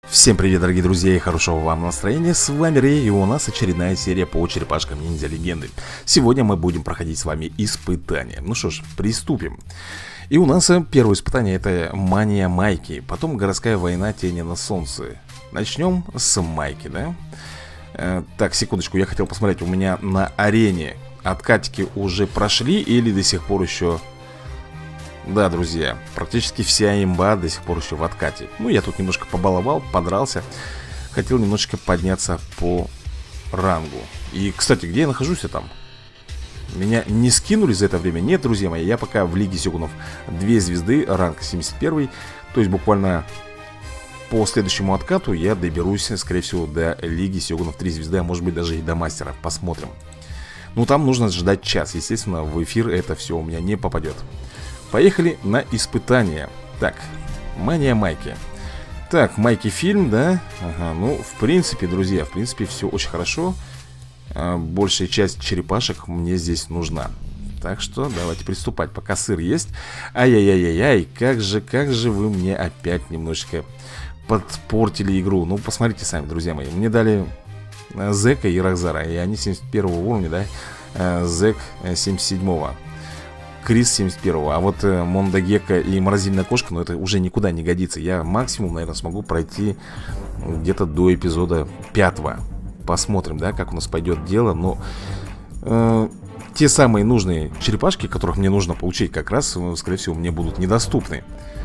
Всем привет, дорогие друзья, и хорошего вам настроения. С вами Рэй, и у нас очередная серия по черепашкам ниндзя легенды. Сегодня мы будем проходить с вами испытания. Ну что ж, приступим. И у нас первое испытание — это мания Майки. Потом городская война тени на солнце. Начнем с Майки, да? Так, секундочку, я хотел посмотреть, у меня на арене откатики уже прошли или до сих пор еще... Да, друзья, практически вся имба до сих пор еще в откате. Ну, я тут немножко побаловал, подрался. Хотел немножечко подняться по рангу. И, кстати, где я нахожусь-то там? Меня не скинули за это время? Нет, друзья мои, я пока в Лиге Сёгунов 2 звезды, ранг 71. То есть буквально по следующему откату я доберусь, скорее всего, до Лиги Сёгунов 3 звезды, а может быть даже и до мастера. Посмотрим. Ну, там нужно ждать час. Естественно, в эфир это все у меня не попадет. Поехали на испытание. Так, мания Майки. Так, Майки фильм, да? Ага, ну, в принципе, друзья, в принципе, все очень хорошо. Большая часть черепашек мне здесь нужна. Так что давайте приступать, пока сыр есть. Ай-яй-яй-яй-яй, как же вы мне опять немножечко подпортили игру. Ну, посмотрите сами, друзья мои. Мне дали Зека и Рахзара, и они 71 уровня, да? Зек 77-го. Крис 71-го, а вот Мондагека и Морозильная кошка, ну это уже никуда не годится. Я максимум, наверное, смогу пройти где-то до эпизода 5-го. Посмотрим, да, как у нас пойдет дело. Но те самые нужные черепашки, которых мне нужно получить, как раз, скорее всего, мне будут недоступны.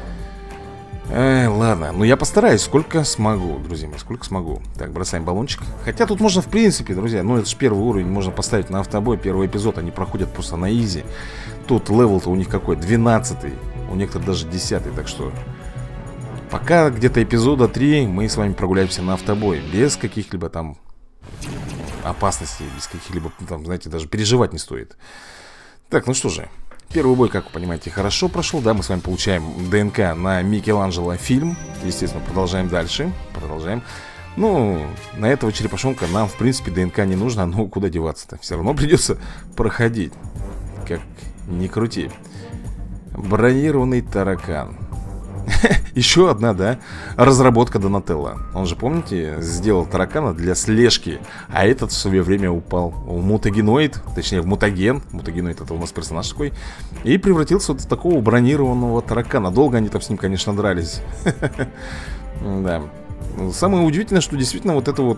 Ладно, ну я постараюсь, сколько смогу, друзья мои, сколько смогу. Так, бросаем баллончик. Хотя тут можно, в принципе, друзья, ну это же первый уровень, можно поставить на автобой. Первый эпизод, они проходят просто на изи. Тут левел-то у них какой? 12-й, у некоторых даже 10-й, так что пока где-то эпизода 3 мы с вами прогуляемся на автобой. Без каких-либо там опасностей, без каких-либо, там, знаете, даже переживать не стоит. Так, ну что же. Первый бой, как вы понимаете, хорошо прошел, да, мы с вами получаем ДНК на Микеланджело фильм. Естественно, продолжаем дальше, продолжаем. Ну, на этого черепашонка нам, в принципе, ДНК не нужно, но куда деваться-то? Все равно придется проходить, как ни крути. Бронированный таракан. Еще одна, да, разработка Донателло. Он же, помните, сделал таракана для слежки. А этот в свое время упал в мутагеноид, точнее в мутаген. Мутагеноид — это у нас персонаж такой. И превратился вот в такого бронированного таракана. Долго они там с ним, конечно, дрались. Да. Самое удивительное, что действительно вот эта вот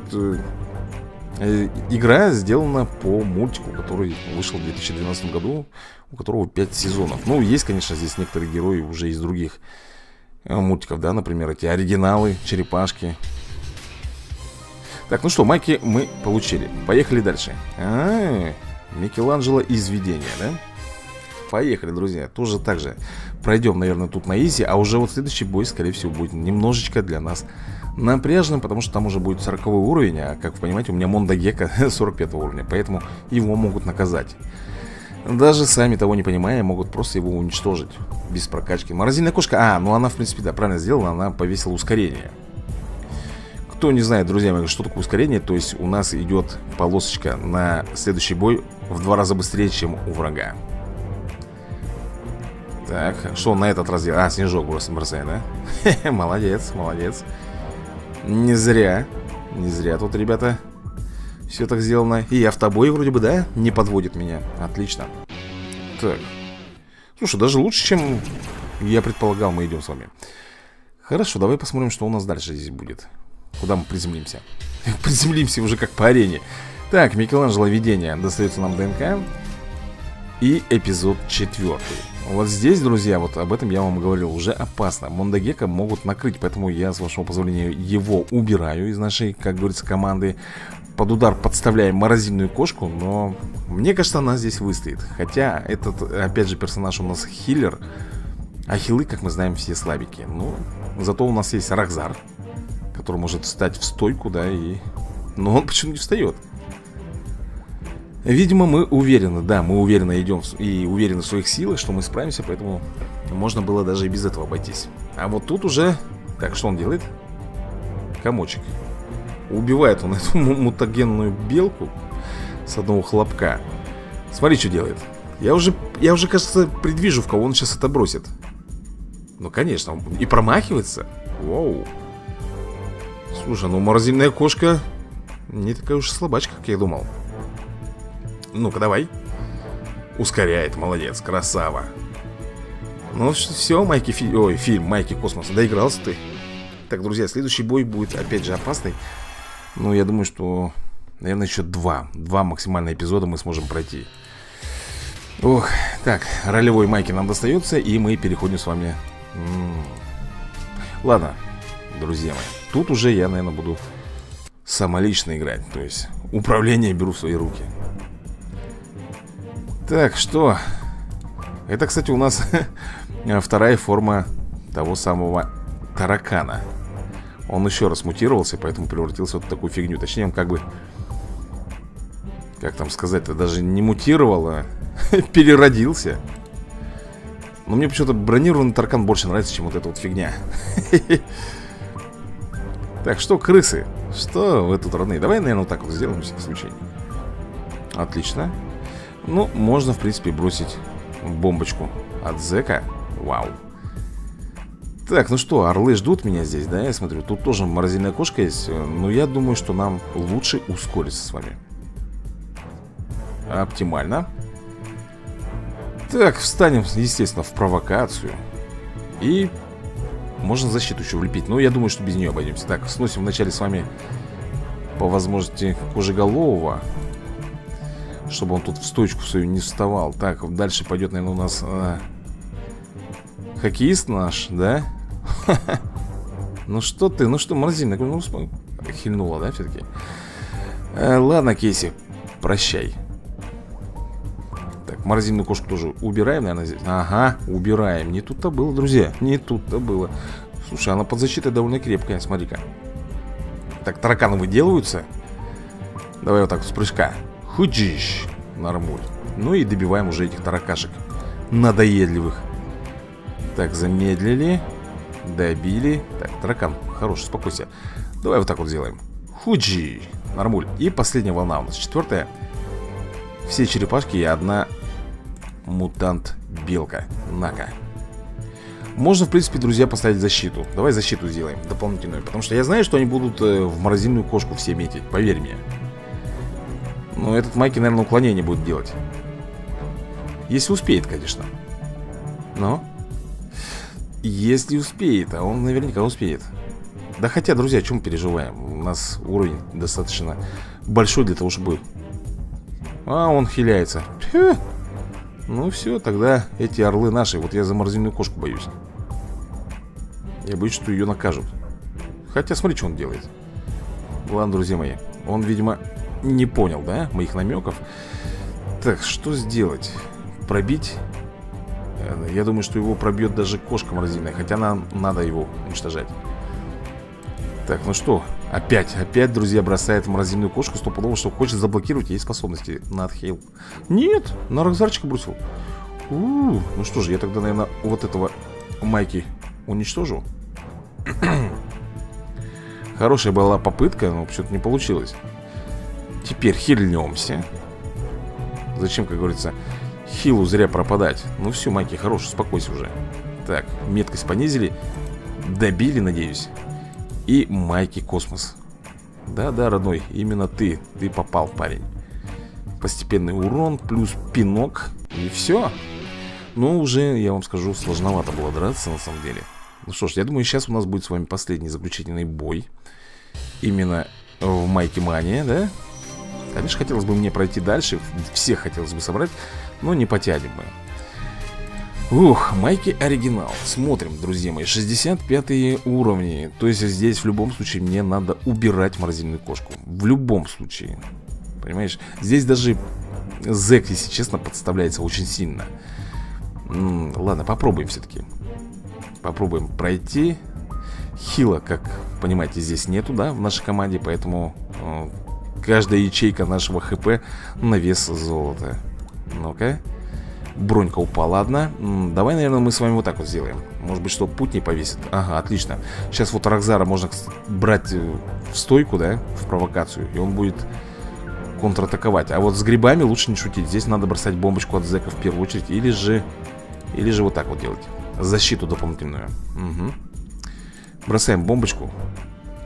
игра сделана по мультику, который вышел в 2012 году, у которого 5 сезонов. Ну, есть, конечно, здесь некоторые герои уже из других мультиков, да, например, эти оригиналы, черепашки. Так, ну что, Майки мы получили. Поехали дальше. Микеланджело из видения, да? Поехали, друзья. Тоже так же пройдем, наверное, тут на изи. А уже вот следующий бой, скорее всего, будет немножечко для нас напряжным, потому что там уже будет 40 уровень. А, как вы понимаете, у меня Мондагека 45 уровня, поэтому его могут наказать. Даже сами того не понимая, могут просто его уничтожить без прокачки. Морозильная кошка, ну она, в принципе, да, правильно сделала. Она повесила ускорение. Кто не знает, друзья мои, что такое ускорение, то есть у нас идет полосочка на следующий бой в 2 раза быстрее, чем у врага. Так, что он на этот раз делает? Снежок просто бросает, да? Молодец, молодец. Не зря тут, ребята, все так сделано. И автобой вроде бы, да, не подводит меня. Отлично. Так. Слушай, даже лучше, чем я предполагал, мы идем с вами. Хорошо, давай посмотрим, что у нас дальше здесь будет. Куда мы приземлимся? Приземлимся уже как по арене. Так, Микеланджело видение. Достается нам ДНК. И эпизод 4. Вот здесь, друзья, вот об этом я вам говорил, уже опасно. Мондагека могут накрыть, поэтому я, с вашего позволения, его убираю из нашей, как говорится, команды. Под удар подставляем морозильную кошку, но мне кажется, она здесь выстоит. Хотя этот, опять же, персонаж у нас хиллер, а хилы, как мы знаем, все слабики. Ну, зато у нас есть Рахзар, который может встать в стойку, да, и... Но он почему не встает? Видимо, мы уверены, да, мы уверенно идем и уверены в своих силах, что мы справимся, поэтому можно было даже и без этого обойтись. А вот тут уже... Так, что он делает? Комочек. Убивает он эту мутагенную белку с одного хлопка. Смотри, что делает. Я уже, кажется, предвижу, в кого он сейчас это бросит. Ну, конечно, он и промахивается. Воу. Слушай, ну морозильная кошка не такая уж слабачка, как я думал. Ну-ка, давай. Ускоряет, молодец, красава. Ну все, фильм Майки Космос, доигрался ты. Так, друзья, следующий бой будет опять же опасный. Ну, я думаю, что, наверное, еще два максимальных эпизода мы сможем пройти. Ох, так, ролевой Майки нам достается, и мы переходим с вами. Ладно, друзья мои, тут уже я, наверное, буду самолично играть. То есть управление беру в свои руки. Так, что? Это, кстати, у нас вторая форма того самого таракана. Он еще раз мутировался, поэтому превратился в вот такую фигню. Точнее, он как бы, как там сказать-то, даже не мутировал, а переродился. Но мне почему-то бронированный таракан больше нравится, чем вот эта вот фигня. Так, что, крысы? Что вы тут родные? Давай, наверное, вот так вот сделаем, на всякий случай. Отлично. Ну, можно, в принципе, бросить бомбочку от зэка. Вау. Так, ну что, орлы ждут меня здесь, да, я смотрю. Тут тоже морозильная кошка есть. Но я думаю, что нам лучше ускориться с вами. Оптимально. Так, встанем, естественно, в провокацию. И можно защиту еще влепить. Но я думаю, что без нее обойдемся. Так, сносим вначале с вами, по возможности, кожеголового, чтобы он тут в стойку свою не вставал. Так, дальше пойдет, наверное, у нас хоккеист наш, да? Ну что ты, ну что, морозильная, ну, хильнула, да, все-таки? Ладно, Кейси, прощай. Так, морозильную кошку тоже убираем, наверное, здесь. Ага, убираем. Не тут-то было, друзья, не тут-то было. Слушай, она под защитой довольно крепкая, смотри-ка. Так, тараканы выделываются. Давай вот так, с прыжка. Худжиш, нормуль. Ну и добиваем уже этих таракашек надоедливых. Так, замедлили. Добили. Так, таракан, хороший, успокойся. Давай вот так вот сделаем. Худжи, нормуль. И последняя волна у нас, четвертая. Все черепашки и одна мутант-белка. На-ка. Можно, в принципе, друзья, поставить защиту. Давай защиту сделаем дополнительную. Потому что я знаю, что они будут в морозильную кошку все метить. Поверь мне. Но этот Майки, наверное, уклонение будет делать. Если успеет, конечно. Но если успеет, а он наверняка успеет. Да хотя, друзья, о чем мы переживаем? У нас уровень достаточно большой для того, чтобы... А, он хиляется. Фу. Ну все, тогда эти орлы наши. Вот я за морозильную кошку боюсь. Я боюсь, что ее накажут. Хотя смотри, что он делает. Ладно, друзья мои. Он, видимо, не понял, да, моих намеков. Так, что сделать? Пробить? Я думаю, что его пробьет даже кошка морозильная. Хотя нам надо его уничтожать. Так, ну что? Опять, друзья, бросает в морозильную кошку. Стопудово, что хочет заблокировать ей способности. Надхейл. Нет, на Рокзарчика бросил. Ну что же, я тогда, наверное, вот этого Майки уничтожу. Хорошая была попытка, но что-то не получилось. Теперь хильнемся. Зачем, как говорится, хилу зря пропадать. Ну все, Майки, хорош, успокойся уже. Так, меткость понизили. Добили, надеюсь. И Майки Космос. Да-да, родной, именно ты попал, парень. Постепенный урон, плюс пинок. И все. Но уже, я вам скажу, сложновато было драться на самом деле. Ну что ж, я думаю, сейчас у нас будет с вами последний заключительный бой. Именно в Майки Мания, да? Конечно, хотелось бы мне пройти дальше. Всех хотелось бы собрать, но не потянем мы. Ух, Майки оригинал. Смотрим, друзья мои, 65 уровни. То есть здесь в любом случае мне надо убирать морозильную кошку. В любом случае. Понимаешь? Здесь даже зэк, если честно, подставляется очень сильно. Ладно, попробуем все-таки. Попробуем пройти. Хила, как понимаете, здесь нету, да, в нашей команде. Поэтому каждая ячейка нашего ХП на вес золота. Ну-ка. Бронька упала одна. Давай, наверное, мы с вами вот так вот сделаем. Может быть, что путь не повесит. Ага, отлично. Сейчас вот Рокзара можно брать в стойку, да, в провокацию. И он будет контратаковать. А вот с грибами лучше не шутить. Здесь надо бросать бомбочку от зэка в первую очередь. Или же вот так вот делать. Защиту дополнительную. Угу. Бросаем бомбочку.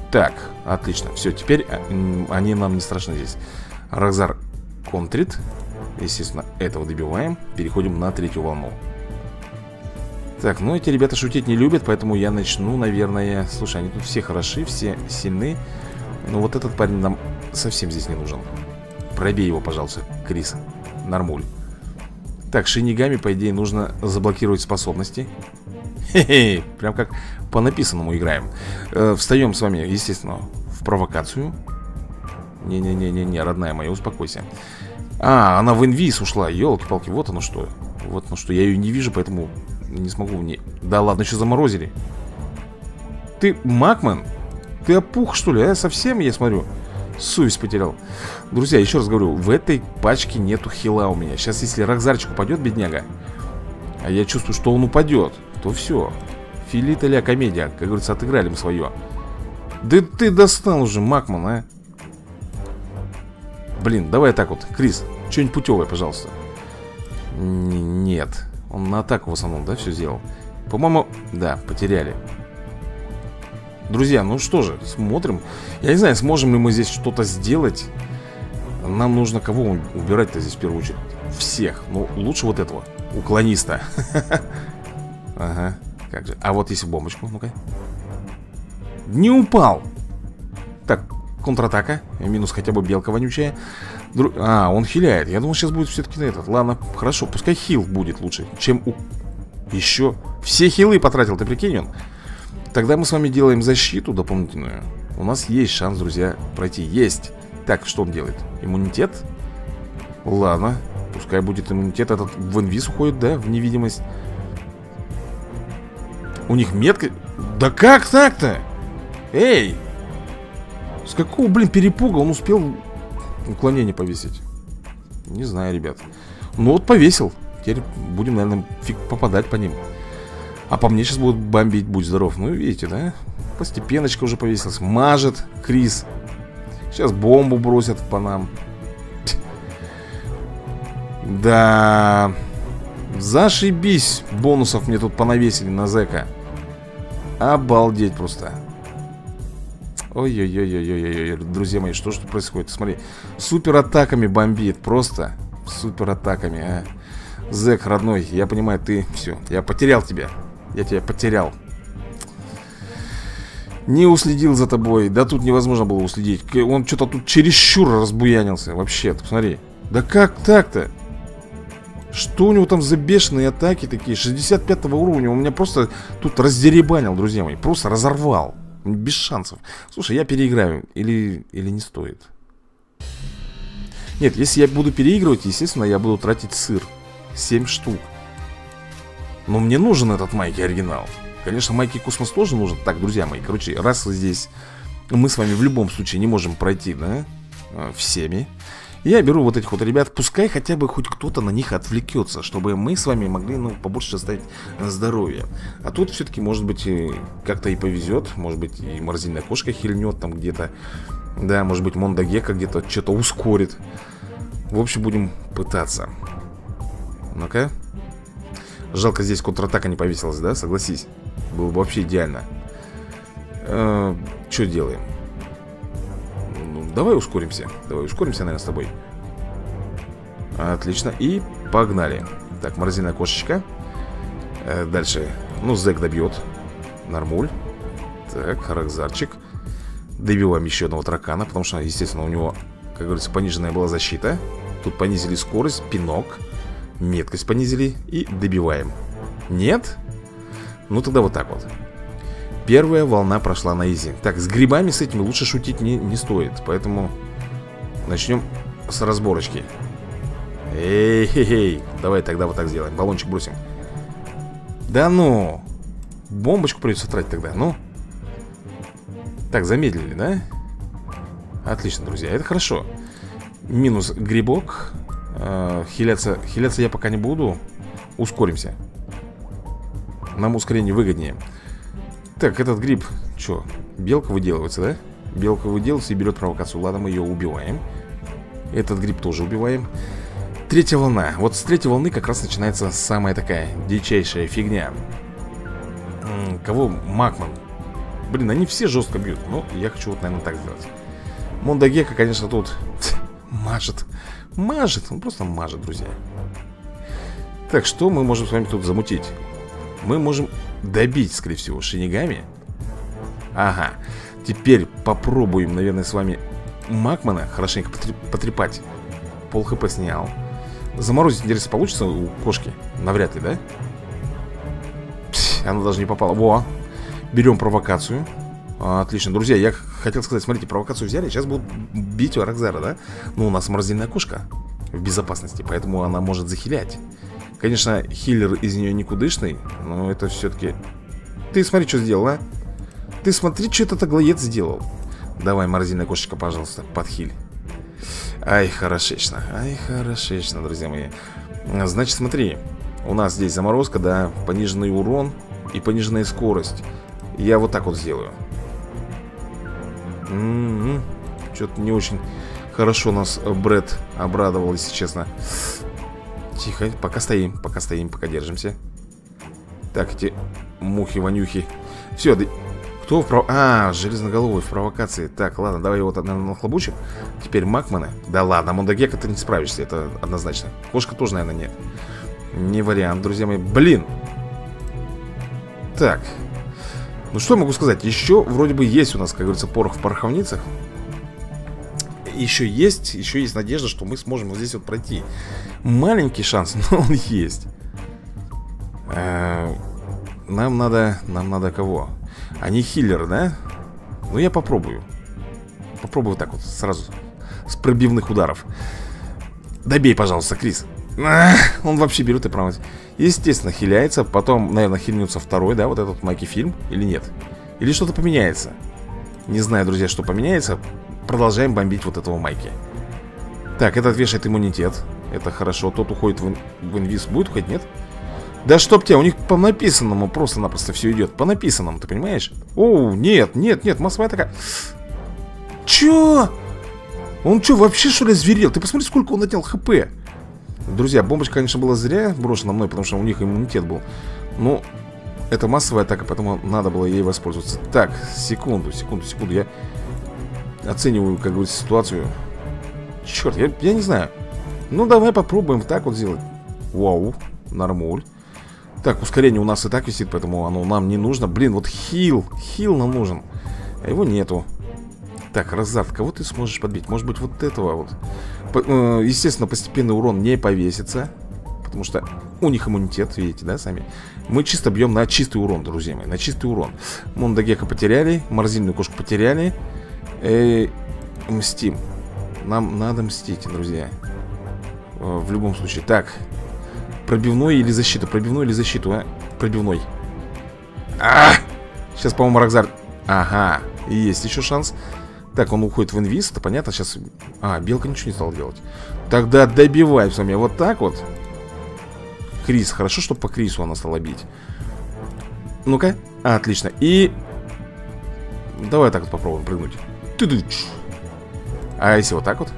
Так, отлично. Все, теперь они нам не страшны здесь. Рокзар контрит. Естественно, этого добиваем. Переходим на третью волну. Так, ну эти ребята шутить не любят, поэтому я начну, наверное... Слушай, они тут все хороши, все сильны. Но вот этот парень нам совсем здесь не нужен. Пробей его, пожалуйста, Крис. Нормуль. Так, Шинигами, по идее, нужно заблокировать способности. Хе-хе, прям как по написанному играем. Встаем с вами, естественно, в провокацию. Не-не-не-не-не, родная моя, успокойся. А, она в инвиз ушла, елки-палки, вот оно что. Вот оно что, я ее не вижу, поэтому не смогу в ней. Да ладно, еще заморозили. Ты, Макман, ты опух, что ли, а? Совсем, я смотрю. Совесть потерял. Друзья, еще раз говорю, в этой пачке нету хила у меня. Сейчас, если Рокзарчик упадет, бедняга, а я чувствую, что он упадет, то все. Филита ля комедия, как говорится, отыграли мы свое. Да ты достал уже, Макман, а. Блин, давай так вот, Крис, что-нибудь путевое, пожалуйста. Нет, он на атаку в основном, да, все сделал. По-моему, да, потеряли. Друзья, ну что же, смотрим. Я не знаю, сможем ли мы здесь что-то сделать. Нам нужно кого убирать-то здесь в первую очередь? Всех, ну лучше вот этого, уклониста. Ага, как же. А вот если бомбочку, ну-ка. Не упал. Так, контратака. Минус хотя бы белка вонючая. А, он хиляет. Я думал, сейчас будет все-таки на этот. Ладно, хорошо, пускай хил будет лучше, чем у... Еще все хилы потратил, ты прикинь он. Тогда мы с вами делаем защиту дополнительную. У нас есть шанс, друзья, пройти. Есть. Так, что он делает? Иммунитет? Ладно, пускай будет иммунитет. Этот в инвиз уходит, да, в невидимость. У них метка... Да как так-то? Эй! С какого, блин, перепуга он успел уклонение повесить? Не знаю, ребят. Ну вот повесил. Теперь будем, наверное, фиг попадать по ним. А по мне сейчас будут бомбить, будь здоров. Ну, видите, да? Постепеночка уже повесилась. Мажет Крис. Сейчас бомбу бросят по нам. Да. Зашибись. Бонусов мне тут понавесили на зэка. Обалдеть просто. Ой-ой-ой-ой-ой-ой. Друзья мои, что же тут происходит? Смотри, супер атаками бомбит. Просто супер атаками, а. Зэк, родной, я понимаю, ты... Все, я потерял тебя. Я тебя потерял. Не уследил за тобой. Да тут невозможно было уследить. Он что-то тут чересчур разбуянился. Вообще, ты посмотри. Да как так-то? Что у него там за бешеные атаки такие? 65 уровня. Он меня просто тут раздеребанил, друзья мои. Просто разорвал. Без шансов. Слушай, я переиграю. Или не стоит? Нет, если я буду переигрывать, естественно, я буду тратить сыр. 7 штук. Но мне нужен этот Майки оригинал. Конечно, Майки Космос тоже нужен. Так, друзья мои, короче, раз здесь мы с вами в любом случае не можем пройти, да, всеми, я беру вот этих вот ребят. Пускай хотя бы хоть кто-то на них отвлекется, чтобы мы с вами могли, ну, побольше оставить здоровья. А тут все-таки, может быть, как-то и повезет. Может быть, и морозильная кошка хильнет там где-то. Да, может быть, Мондагека где-то что-то ускорит. В общем, будем пытаться. Ну-ка. Жалко, здесь контратака не повесилась, да? Согласись. Было бы вообще идеально. Что делаем? Ну, давай ускоримся. Давай ускоримся, наверное, с тобой. Отлично. И погнали. Так, морозильная кошечка. Дальше. Ну, зэк добьет. Нормуль. Так, Рокзарчик. Добиваем еще одного таракана, потому что, естественно, у него, как говорится, пониженная была защита. Тут понизили скорость, пинок. Меткость понизили и добиваем. Нет? Ну тогда вот так вот. Первая волна прошла на изи. Так, с грибами с этими лучше шутить не стоит. Поэтому начнем с разборочки. Эй-хей-хей. Давай тогда вот так сделаем. Баллончик бросим. Да ну. Бомбочку придется тратить тогда, ну. Так, замедлили, да? Отлично, друзья, это хорошо. Минус грибок. Хиляться я пока не буду. Ускоримся. Нам ускорение выгоднее. Так, этот гриб, что, белка выделывается, да? Белка выделывается и берет провокацию. Ладно, мы ее убиваем. Этот гриб тоже убиваем. Третья волна. Вот с третьей волны как раз начинается самая такая дичайшая фигня. Кого? Макман. Блин, они все жестко бьют. Ну, я хочу вот, наверное, так сделать. Мондагека, конечно, тут мажет. Мажет, он просто мажет, друзья. Так, что мы можем с вами тут замутить? Мы можем добить, скорее всего, шинигами. Ага. Теперь попробуем, наверное, с вами Макмана хорошенько потрепать. Пол хп снял. Заморозить, интересно, получится у кошки? Навряд ли, да? Пс, она даже не попала. Во! Берем провокацию. Отлично, друзья, я хотел сказать, смотрите, провокацию взяли. Сейчас будут бить у Аракзара, да? Но у нас морозильная кошка в безопасности, поэтому она может захилять. Конечно, хиллер из нее никудышный, но это все-таки... Ты смотри, что сделал, а? Ты смотри, что этот аглоед сделал. Давай, морозильная кошечка, пожалуйста, подхиль. Ай, хорошечно. Ай, хорошечно, друзья мои. Значит, смотри. У нас здесь заморозка, да, пониженный урон и пониженная скорость. Я вот так вот сделаю. Что-то не очень хорошо нас Брэд обрадовал, если честно. Тихо, пока стоим, пока держимся. Так, эти мухи-вонюхи. Все, кто железноголовый в провокации. Так, ладно, давай его, наверное, нахлобучим. Теперь Макманы. Да ладно, Мондагека ты не справишься, это однозначно. Кошка тоже, наверное, нет. Не вариант, друзья мои. Блин. Так. Ну что я могу сказать? Еще вроде бы есть у нас, как говорится, порох в пороховницах. Еще есть надежда, что мы сможем вот здесь вот пройти. Маленький шанс, но он есть. Нам надо кого? Они хиллеры, да? Ну я попробую. Попробую так вот, сразу. С пробивных ударов. Добей, пожалуйста, Крис. Он вообще берет и прямо, естественно, хиляется. Потом, наверное, хильнется второй, да, вот этот Майки фильм. Или нет? Или что-то поменяется? Не знаю, друзья, что поменяется. Продолжаем бомбить вот этого Майки. Так, этот вешает иммунитет. Это хорошо, тот уходит в инвиз. Будет уходить, нет? Да чтоб тебя, у них по написанному просто-напросто все идет. По написанному, ты понимаешь? Оу, нет, массовая такая. Чё? Он что, вообще что ли зверел? Ты посмотри, сколько он отнял хп. Друзья, бомбочка, конечно, была зря брошена мной, потому что у них иммунитет был. Но это массовая атака, поэтому надо было ей воспользоваться. Так, секунду. Я оцениваю, как говорится, ситуацию. Черт, я не знаю. Ну, давай попробуем так вот сделать. Вау, нормуль. Так, ускорение у нас и так висит, поэтому оно нам не нужно. Блин, вот хил нам нужен. А его нету. Так, Разард, кого ты сможешь подбить? Может быть, вот этого вот. Естественно, постепенный урон не повесится, потому что у них иммунитет, видите, да, сами. Мы чисто бьем на чистый урон, друзья мои. На чистый урон. Мондагека потеряли, морозильную кошку потеряли. Мстим. Нам надо мстить, друзья. В любом случае. Так. Пробивной или защита? Пробивной или защиту, а? Пробивной. Сейчас, по-моему, Рокзар. Ага, есть еще шанс. Так, он уходит в инвиз, это понятно. Сейчас... белка ничего не стала делать. Тогда добивай с вами вот так вот. Крис, хорошо, что по Крису она стала бить. Ну-ка, отлично. И... давай так вот попробуем прыгнуть. А если вот так вот?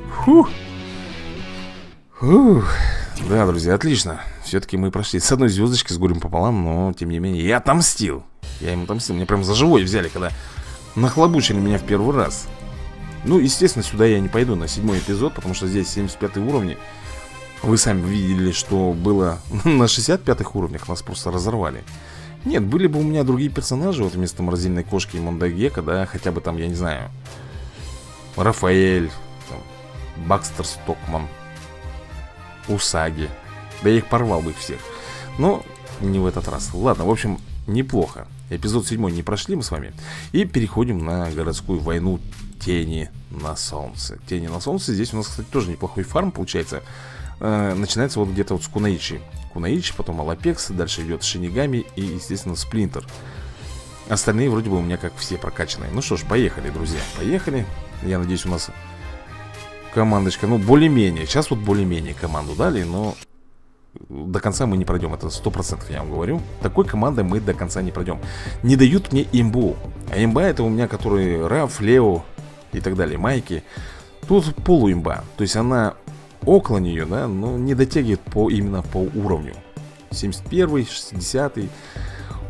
Фух. Да, друзья, отлично. Все-таки мы прошли с одной звездочкой, с горем пополам. Но, тем не менее, я отомстил. Я им отомстил, меня прям за живой взяли, когда нахлобучили меня в первый раз. Ну, естественно, сюда я не пойду на 7-й эпизод, потому что здесь 75 уровни. Вы сами видели, что было на 65-х уровнях. Нас просто разорвали. Нет, были бы у меня другие персонажи. Вот вместо морозильной кошки и Мондагека, да, хотя бы там, я не знаю, Рафаэль, там, Бакстер Стокман, Усаги. Да я их порвал бы их всех. Но не в этот раз. Ладно, в общем, неплохо. Эпизод 7 не прошли мы с вами. И переходим на городскую войну Тени на Солнце. Тени на Солнце. Здесь у нас, кстати, тоже неплохой фарм получается. Начинается вот где-то вот с Кунаичи. Кунаичи, потом Алапекс. Дальше идет Шинигами и, естественно, Сплинтер. Остальные вроде бы у меня как все прокачанные. Ну что ж, поехали, друзья. Поехали. Я надеюсь, у нас командочка, ну, более-менее. Сейчас вот более-менее команду дали, но до конца мы не пройдем. Это 100%, я вам говорю. Такой командой мы до конца не пройдем. Не дают мне имбу. А имба это у меня, которые Раф, Лео и так далее, Майки. Тут полуимба. То есть она около нее, да, но не дотягивает именно по уровню. 71-й, 60-й.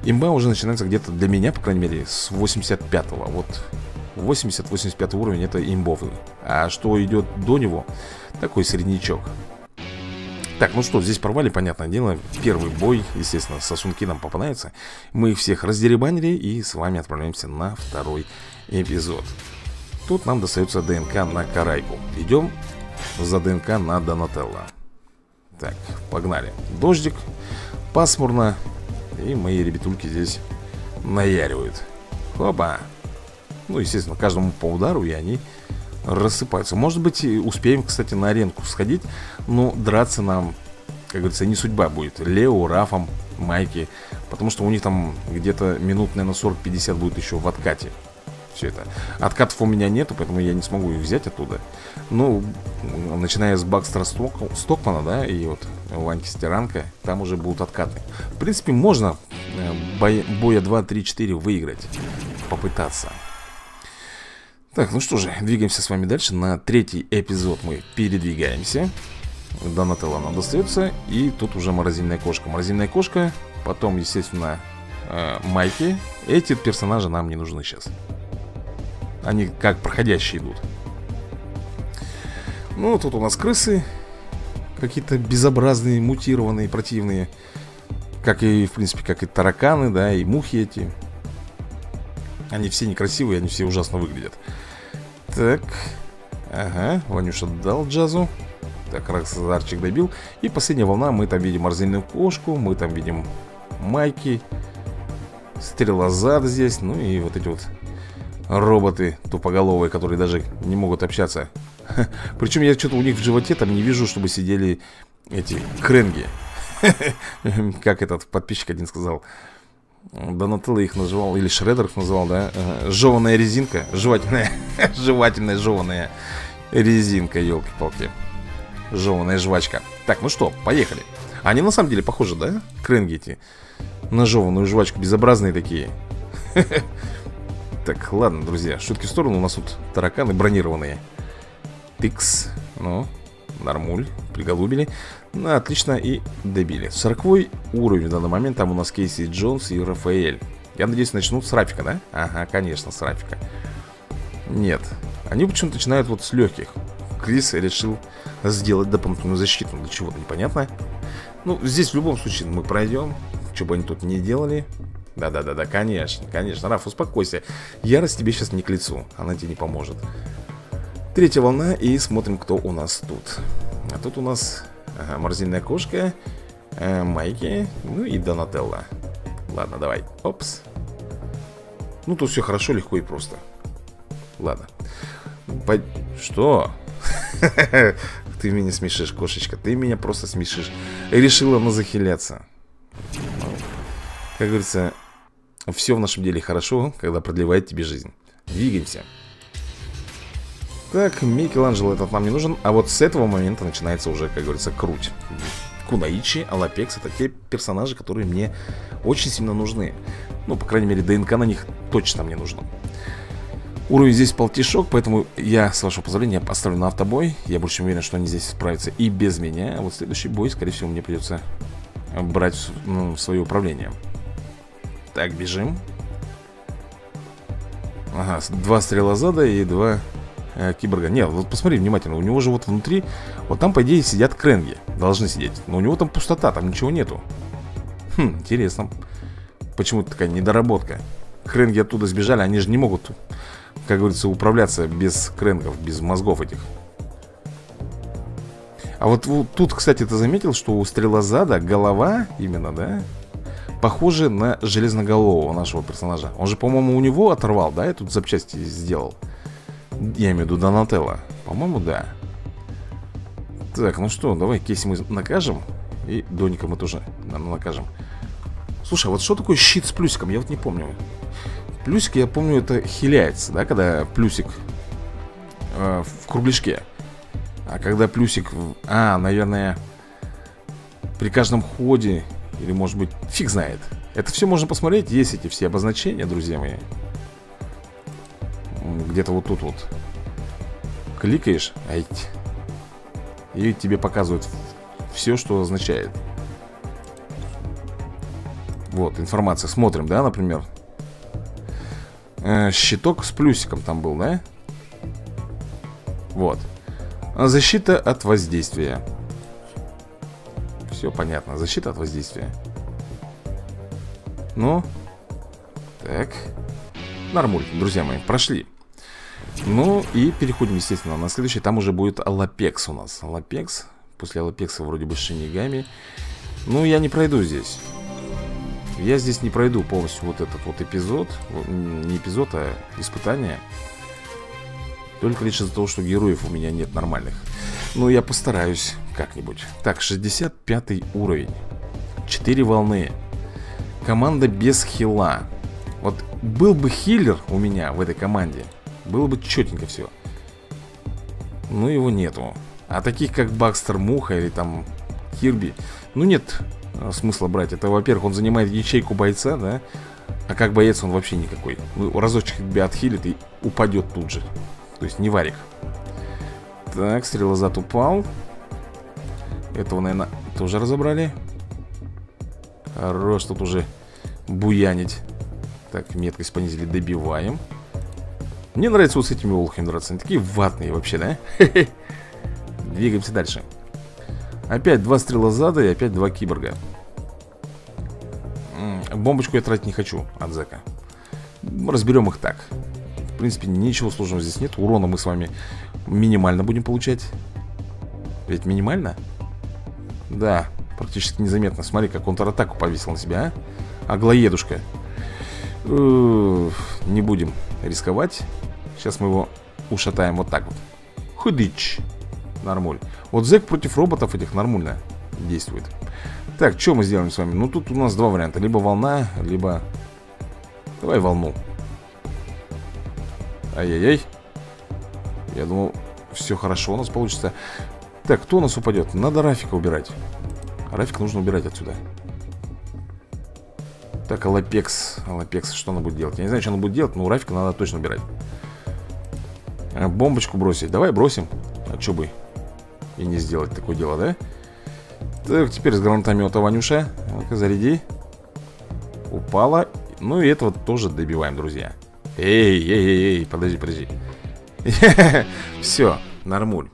имба уже начинается где-то для меня, по крайней мере, с 85-го. Вот 80-85 уровень это имбовый. А что идет до него, такой среднячок. Так, ну что, здесь порвали, понятное дело. Первый бой, естественно, сосунки нам попадаются. Мы их всех раздеребанили и с вами отправляемся на второй эпизод. Тут нам достается ДНК на Карайку. Идем за ДНК на Донателло. Так, погнали. Дождик, пасмурно. И мои ребятульки здесь наяривают. Хопа. Ну, естественно, каждому по удару, и они рассыпаются. Может быть, успеем, кстати, на аренку сходить. Но драться нам, как говорится, не судьба будет. Лео, Рафом, Майки. Потому что у них там где-то минут, наверное, 40-50 будет еще в откате. Все это. Откатов у меня нету, поэтому я не смогу их взять оттуда. Ну, начиная с Бакстера Стокмана, да, и вот Ваньки Стиранка, там уже будут откаты. В принципе, можно боя 2, 3, 4 выиграть. Попытаться. Так, ну что же, двигаемся с вами дальше. На третий эпизод мы передвигаемся. Донателло нам достается. И тут уже морозильная кошка. Морозильная кошка. Потом, естественно, Майки. Эти персонажи нам не нужны сейчас. Они как проходящие идут. Ну, тут у нас крысы. Какие-то безобразные, мутированные, противные. Как и, в принципе, как и тараканы, да, и мухи эти. Они все некрасивые, они все ужасно выглядят. Так. Ага, Ванюша дал джазу. Так, Роксазарчик добил. И последняя волна, мы там видим морозильную кошку. Мы там видим Майки. Стрелозад здесь. Ну и вот эти вот роботы тупоголовые, которые даже не могут общаться. Причем я что-то у них в животе там не вижу, чтобы сидели эти кренги. Как этот подписчик один сказал. Донателло их называл, или Шреддер их называл, да? Жеваная резинка. Жевательная, жевательная, жеваная резинка, елки-палки. Жеваная жвачка. Так, ну что, поехали. Они на самом деле похожи, да? Кренги эти. На жеваную жвачку, безобразные такие. Так, ладно, друзья, шутки в сторону. У нас тут тараканы бронированные. Тикс, ну, нормуль, приголубили. Ну, отлично, и добили. 40-й уровень в данный момент. Там у нас Кейси Джонс и Рафаэль. Я надеюсь, начнут с Рафика, да? Ага, конечно, с Рафика. Нет, они почему-то начинают вот с легких. Крис решил сделать дополнительную защиту. Для чего-то непонятно. Ну, здесь в любом случае мы пройдем. Что бы они тут не делали. Да-да-да-да, конечно, конечно. Раф, успокойся. Ярость тебе сейчас не к лицу. Она тебе не поможет. Третья волна. И смотрим, кто у нас тут. А тут у нас морозильная кошка, Майки, ну и Донателло. Ладно, давай. Опс. Ну, тут все хорошо, легко и просто. Ладно. Что? Ты меня смешишь, кошечка. Ты меня просто смешишь. Решила она захиляться. Как говорится, все в нашем деле хорошо, когда продлевает тебе жизнь. Двигаемся. Так, Микеланджело этот нам не нужен. А вот с этого момента начинается уже, как говорится, круть. Кунаичи, Алапекс — это те персонажи, которые мне очень сильно нужны. Ну, по крайней мере, ДНК на них точно мне нужно. Уровень здесь полтишок, поэтому я, с вашего позволения, поставлю на автобой. Я больше уверен, что они здесь справятся и без меня. А вот следующий бой, скорее всего, мне придется брать в свое управление. Так, бежим. Ага, 2 стрелозада и 2 киборга. Нет, вот посмотри внимательно. У него же вот внутри, вот там, по идее, сидят кренги. Должны сидеть. Но у него там пустота, там ничего нету. Хм, интересно. Почему-то такая недоработка. Кренги оттуда сбежали, они же не могут, как говорится, управляться без кренгов, без мозгов этих. А вот тут, кстати, ты заметил, что у стрелозада голова именно, да, похожа на железноголового нашего персонажа. Он же, по-моему, у него оторвал, да, я тут запчасти сделал. Я имею в виду Донателло. По-моему, да. Так, ну что, давай Кейси мы накажем. И Доника мы тоже накажем. Слушай, а вот что такое щит с плюсиком? Я вот не помню. Плюсик, я помню, это хиляется, да, когда плюсик в кругляшке. А когда плюсик наверное, при каждом ходе. Или, может быть, фиг знает. Это все можно посмотреть. Есть эти все обозначения, друзья мои. Где-то вот тут вот кликаешь, и тебе показывают все, что означает. Вот, информация, смотрим, да, например. Щиток с плюсиком там был, да? Вот. Защита от воздействия. Все понятно, защита от воздействия. Ну. Так. Нормуль, друзья мои, прошли. Ну и переходим, естественно, на следующий. Там уже будет Лапекс у нас. Лапекс. После Лапекса вроде бы Шинигами. Ну, я не пройду здесь. Я здесь не пройду полностью вот этот вот эпизод. Не эпизод, а испытание. Только лишь из-за того, что героев у меня нет нормальных. Ну, я постараюсь как-нибудь. Так, 65 уровень. 4 волны. Команда без хила. Вот был бы хиллер у меня в этой команде, было бы четенько все. Но его нету. А таких как Бакстер Муха или там Кирби, ну нет смысла брать. Это, во-первых, он занимает ячейку бойца, да. А как боец он вообще никакой. Ну, разочек тебя отхилит и упадет тут же. То есть не варик. Так, стрелозад упал. Этого, наверное, тоже разобрали. Хорош тут уже буянить. Так, меткость понизили, добиваем. Мне нравится вот с этими олухами драться. Они такие ватные вообще, да? Двигаемся дальше. Опять 2 стрелозада и опять 2 киборга. Бомбочку я тратить не хочу от Зека. Разберем их так. В принципе, ничего сложного здесь нет. Урона мы с вами минимально будем получать. Ведь минимально? Да, практически незаметно. Смотри, как контратаку повесил на себя, а? Аглоедушка. Не будем рисковать. Сейчас мы его ушатаем вот так вот. Худыч. Нормуль. Вот Зек против роботов этих нормально действует. Так, что мы сделаем с вами? Ну, тут у нас 2 варианта. Либо волна, либо... Давай волну. Ай-яй-яй. Я думал, все хорошо у нас получится. Так, кто у нас упадет? Надо Рафика убирать. Рафика нужно убирать отсюда. Так, Лапекс. Лапекс, что она будет делать? Я не знаю, что она будет делать, но у Рафика надо точно убирать. Бомбочку бросить. Давай бросим. А что бы и не сделать такое дело, да? Так, теперь с гранатомета, Ванюша. Ну-ка, заряди. Упала. Ну и этого тоже добиваем, друзья. Эй, подожди. Все, нормуль.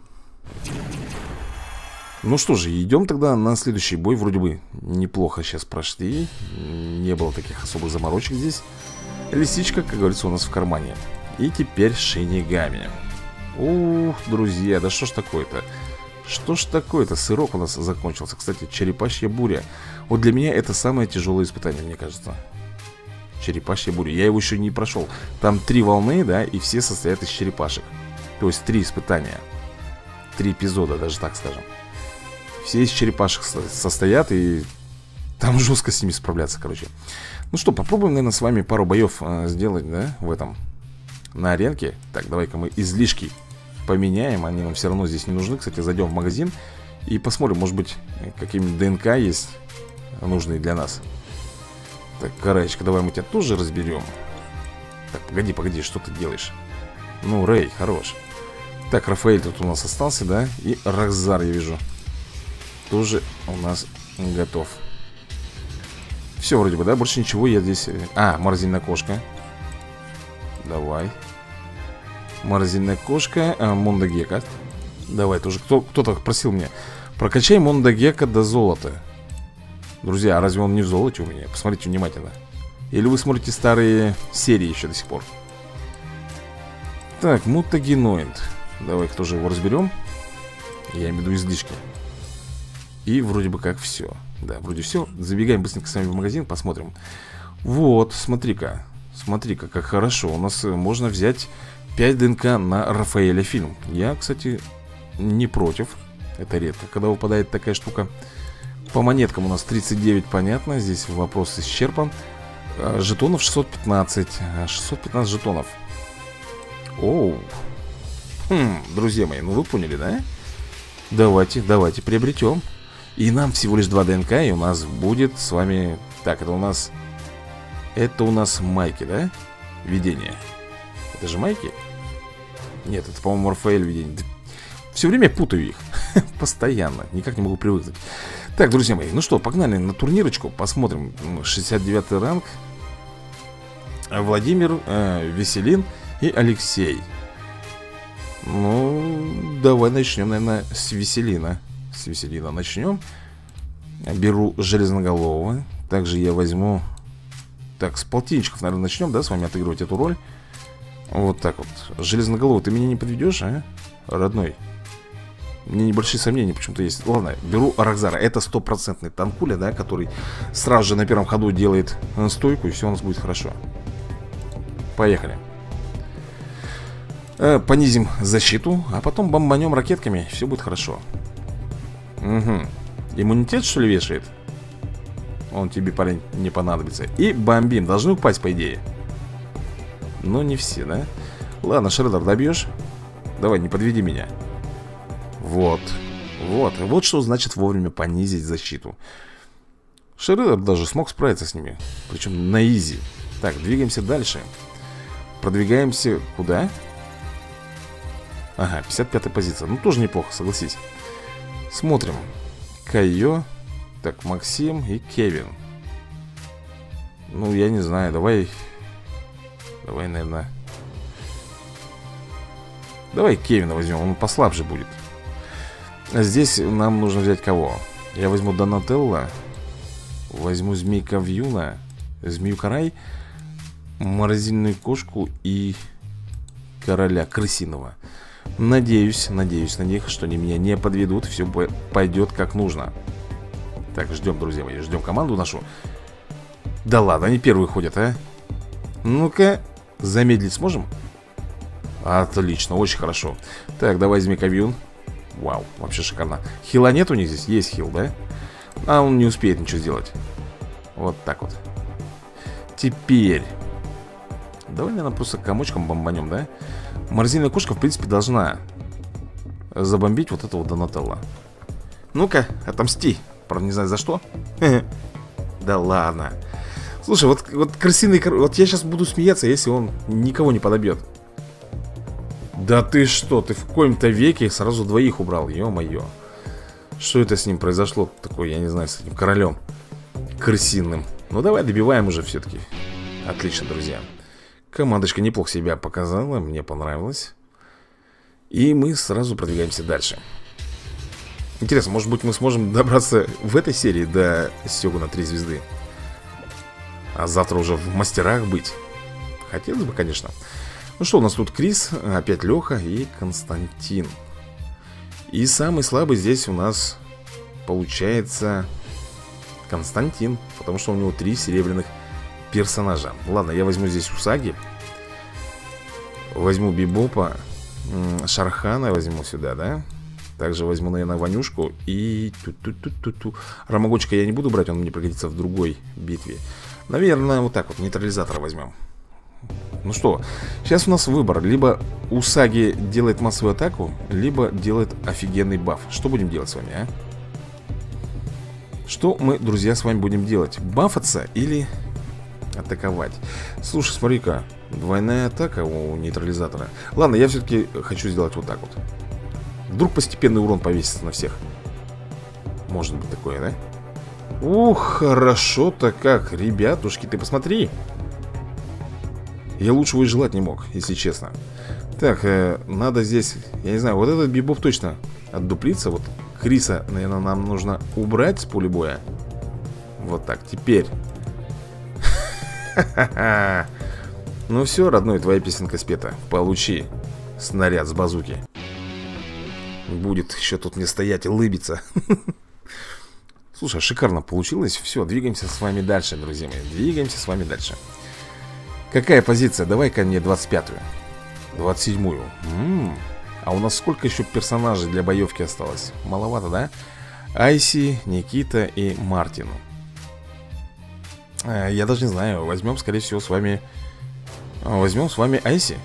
Ну что же, идем тогда на следующий бой. Вроде бы неплохо сейчас прошли. Не было таких особых заморочек здесь. Лисичка, как говорится, у нас в кармане. И теперь Шинигами. Ух, друзья, да что ж такое-то? Что ж такое-то? Сырок у нас закончился. Кстати, черепашья буря. Вот для меня это самое тяжелое испытание, мне кажется. Черепашья буря. Я его еще не прошел. Там 3 волны, да, и все состоят из черепашек. То есть 3 испытания. 3 эпизода, даже так скажем. Все из черепашек состоят, и там жестко с ними справляться, короче. Ну что, попробуем, наверное, с вами пару боев сделать, да, в этом, на аренке. Так, давай-ка мы излишки поменяем. Они нам все равно здесь не нужны. Кстати, зайдем в магазин и посмотрим, может быть, какие-нибудь ДНК есть нужные для нас. Так, Караечка, давай мы тебя тоже разберем. Так, погоди, что ты делаешь? Ну, Рэй, хорош. Так, Рафаэль тут у нас остался, да? И Рахзар, я вижу, тоже у нас готов. Все вроде бы, да? Больше ничего я здесь... А, морозильная кошка. Давай. Морозильная кошка. Мондагека. Давай тоже. Кто-то просил меня: прокачай Мондагека до золота. Друзья, а разве он не в золоте у меня? Посмотрите внимательно. Или вы смотрите старые серии еще до сих пор? Так, мутагеноид. Давай-ка тоже его разберем. Я имею в виду излишки. И вроде бы как все. Да, вроде все. Забегаем быстренько с вами в магазин, посмотрим. Вот, смотри-ка. Смотри-ка, как хорошо. У нас можно взять 5 ДНК на Рафаэля фильм. Я, кстати, не против. Это редко, когда выпадает такая штука. По монеткам у нас 39, понятно. Здесь вопрос исчерпан. Жетонов 615. 615 жетонов. Оу. Друзья мои, ну вы поняли, да? Давайте приобретем. И нам всего лишь 2 ДНК, и у нас будет с вами... Так, это у нас Майки, да? Видение. Это же Майки? Нет, это, по-моему, Рафаэль видение. Все время путаю их. Постоянно, никак не могу привыкнуть. Так, друзья мои, ну что, погнали на турнирочку. Посмотрим. 69 ранг. Владимир, Веселин и Алексей. Ну, давай начнем, наверное, с Веселина. С Веселина начнем. Беру Железноголового. Также я возьму... Так, с полтинничков, наверное, начнем, да, с вами отыгрывать эту роль. Вот так вот. Железноголовый, ты меня не подведешь, а, родной? Мне небольшие сомнения почему-то есть. Ладно, беру Рокзара. Это стопроцентный танкуля, да, который сразу же на первом ходу делает стойку, и все у нас будет хорошо. Поехали. Понизим защиту, а потом бомбанем ракетками. Все будет хорошо. Угу. Иммунитет, что ли, вешает? Он тебе, парень, не понадобится. И бомбим. Должны упасть, по идее. Но не все, да? Ладно, Шреддер, добьешь? Давай, не подведи меня. Вот. Вот что значит вовремя понизить защиту. Шреддер даже смог справиться с ними. Причем на изи. Так, двигаемся дальше. Продвигаемся куда? Ага, 55-я позиция. Ну, тоже неплохо, согласись. Смотрим. Кайо. Так, Максим и Кевин. Ну, я не знаю, давай, наверное, давай Кевина возьмем, он послабже будет. А здесь нам нужно взять кого? Я возьму Донателло. Возьму Змейка Вьюна, Змею Карай, Морозильную кошку и Короля Крысиного. Надеюсь на них, что они меня не подведут. Все пойдет как нужно. Так, ждем, друзья мои, ждем команду нашу. Да ладно, они первые ходят, а? Ну-ка, замедлить сможем? Отлично, очень хорошо. Так, давай Змейковьюн. Вау, вообще шикарно. Хила нет у них здесь? Есть хил, да? А он не успеет ничего сделать. Вот так вот. Теперь давай, наверное, просто комочком бомбанем, да? Морозильная кошка, в принципе, должна забомбить вот этого Донателло. Ну-ка, отомсти. Правда, не знаю за что. Да ладно. Слушай, вот крысиный... Вот я сейчас буду смеяться, если он никого не подобьет. Да ты что? Ты в коем-то веке сразу двоих убрал. Ё-моё. Что это с ним произошло? Такое, я не знаю, с этим королем крысиным. Ну давай добиваем уже все-таки. Отлично, друзья. Командочка неплохо себя показала. Мне понравилось. И мы сразу продвигаемся дальше. Интересно, может быть мы сможем добраться в этой серии до Сёгуна 3 звезды. А завтра уже в мастерах быть. Хотелось бы, конечно. Ну что, у нас тут Крис, опять Леха и Константин. И самый слабый здесь у нас получается Константин, потому что у него 3 серебряных персонажа. Ладно, я возьму здесь Усаги. Возьму Бибопа. Шархана возьму сюда, да? Также возьму, наверное, Ванюшку и... Рамагочка я не буду брать, он мне пригодится в другой битве. Наверное, вот так вот, нейтрализатора возьмем. Ну что, сейчас у нас выбор. Либо Усаги делает массовую атаку, либо делает офигенный баф. Что будем делать с вами, а? Что мы, друзья, с вами будем делать? Бафаться или атаковать? Слушай, смотри-ка, двойная атака у нейтрализатора. Ладно, я все-таки хочу сделать вот так вот. Вдруг постепенный урон повесится на всех. Может быть такое, да? Ух, хорошо-то как, ребятушки, ты посмотри. Я лучшего и желать не мог, если честно. Так, надо здесь, я не знаю, вот этот Бибоп точно отдуплится. Вот Криса, наверное, нам нужно убрать с поля боя. Вот так, теперь. Ну все, родной, твоя песенка спета. Получи снаряд с базуки. Будет еще тут мне стоять и лыбиться. Слушай, шикарно получилось. Все, двигаемся с вами дальше, друзья мои. Двигаемся с вами дальше. Какая позиция? Давай-ка мне 25-ю. 27-ю. А у нас сколько еще персонажей для боевки осталось? Маловато, да? Айси, Никита и Мартин. Я даже не знаю. Возьмем, скорее всего, с вами... Возьмем с вами Айси.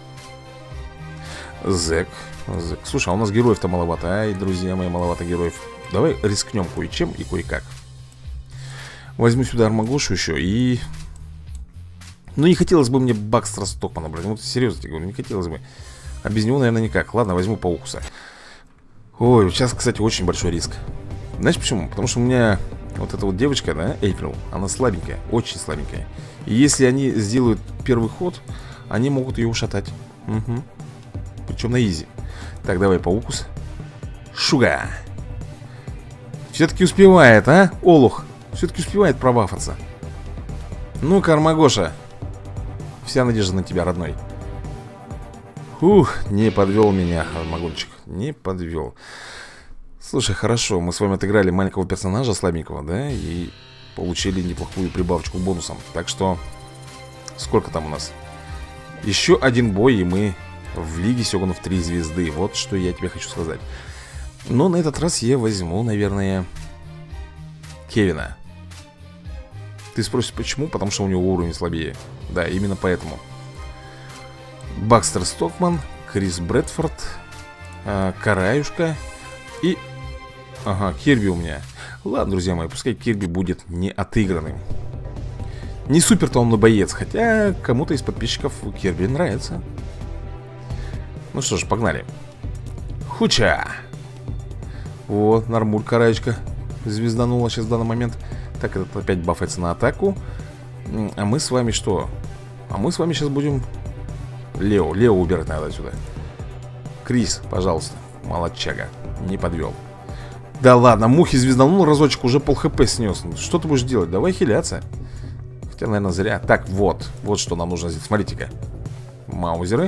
Зэк. Слушай, а у нас героев-то маловато. Ай, друзья мои, маловато героев. Давай рискнем кое-чем и кое-как. Возьму сюда Армагошу еще и... Ну, не хотелось бы мне Бакстера Стокмана брать. Вот серьезно тебе говорю, не хотелось бы. А без него, наверное, никак. Ладно, возьму Паукуса. Ой, сейчас, кстати, очень большой риск. Знаешь почему? Потому что у меня вот эта вот девочка, да, Эйприл, она слабенькая, очень слабенькая. И если они сделают первый ход, они могут ее ушатать. Угу. Причем на изи. Так, давай, паукус. Шуга. Все-таки успевает, а, Олух? Все-таки успевает пробафаться. Ну-ка, Армагоша. Вся надежда на тебя, родной. Ух, не подвел меня, Армагончик. Не подвел. Слушай, хорошо, мы с вами отыграли маленького персонажа слабенького, да? И получили неплохую прибавочку бонусом. Так что, сколько там у нас? Еще один бой, и мы в Лиге Сёгунов 3 звезды. Вот что я тебе хочу сказать. Но на этот раз я возьму, наверное, Кевина. Ты спросишь, почему? Потому что у него уровень слабее. Да, именно поэтому. Бакстер Стокман, Крис Брэдфорд, Караюшка и... Ага, Кирби у меня. Ладно, друзья мои, пускай Кирби будет не отыгранным. Не супер-то он боец, хотя кому-то из подписчиков Кирби нравится. Ну что ж, погнали. Хуча. Вот, нормуль, Караечка звезданула сейчас в данный момент. Так, этот опять бафается на атаку. А мы с вами что? А мы с вами сейчас будем... Лео убирать надо отсюда. Крис, пожалуйста. Молодчага, не подвел. Да ладно, мухи звезданул разочек, уже пол хп снес. Что ты будешь делать? Давай хиляться. Хотя, наверное, зря. Так, вот что нам нужно сделать. Смотрите-ка. Маузеры.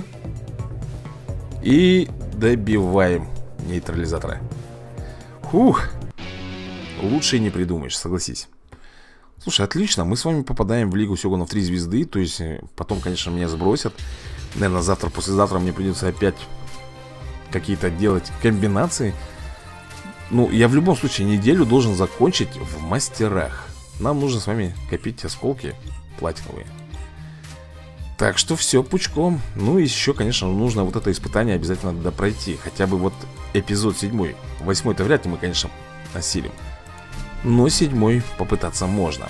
И добиваем нейтрализатора. Фух. Лучше и не придумаешь, согласись. Слушай, отлично, мы с вами попадаем в Лигу Сёгунов 3 звезды. То есть, потом, конечно, меня сбросят. Наверное, завтра, послезавтра мне придется опять какие-то делать комбинации. Ну, я в любом случае неделю должен закончить в мастерах. Нам нужно с вами копить осколки платиновые. Так что все пучком. Ну и еще, конечно, нужно вот это испытание обязательно допройти. Хотя бы вот эпизод 7. 8-й-то вряд ли мы, конечно, осилим. Но 7-й попытаться можно.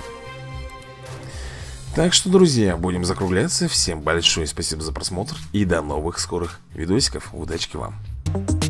Так что, друзья, будем закругляться. Всем большое спасибо за просмотр. И до новых скорых видосиков. Удачки вам.